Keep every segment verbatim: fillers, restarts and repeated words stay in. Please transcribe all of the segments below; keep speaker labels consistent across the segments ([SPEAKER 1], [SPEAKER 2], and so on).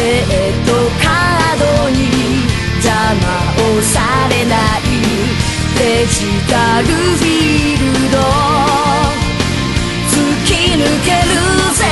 [SPEAKER 1] とカードに邪魔をされないデジタルフィールド突き抜けるぜ。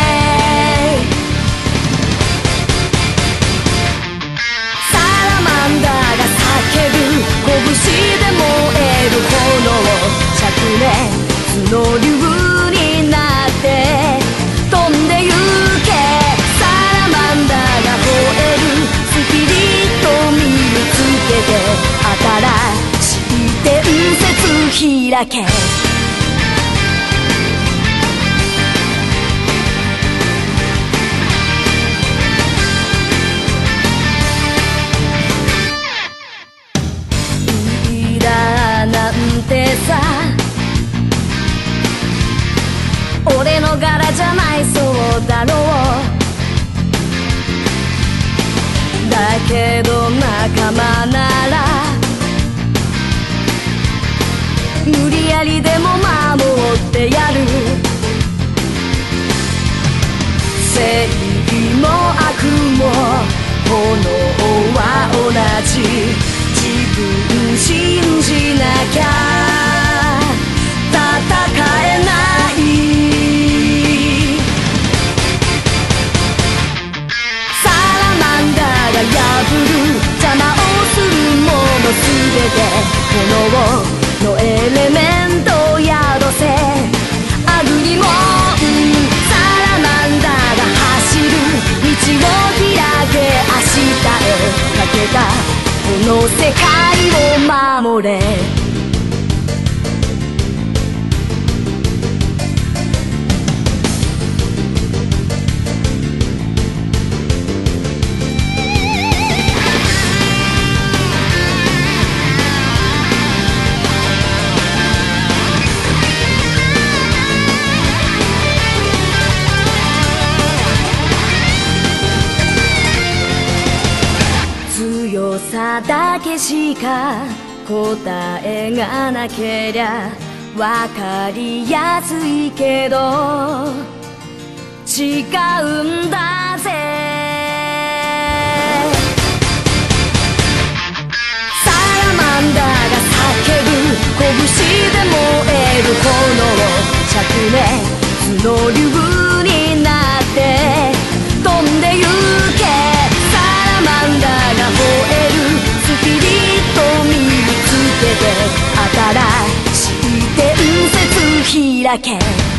[SPEAKER 1] サラマンダーが叫ぶ拳で燃える炎灼熱の竜になって飛んでゆけ。サラマンダーが吠えるスピリットを身につけて新しい伝説開け。リーダーなんてさ俺の柄じゃないそうだろう。だけど仲間なら無理やりでも守ってやる。正義も悪も炎は同じ。自分信じなきゃ戦えない。サラマンダーが破る邪魔をするものすべて炎のエレメントを宿せ。アグリモンサラマンダーが走る道を開け。明日へかけたこの世界を守れ。強さだけしか答えがなけりゃわかりやすいけど違うんだぜ。サラマンダーが叫ぶ拳で燃える炎灼熱の竜になって飛んでゆけ。サラマンダーが吠えるスピリットを身につけて新しい伝説開け。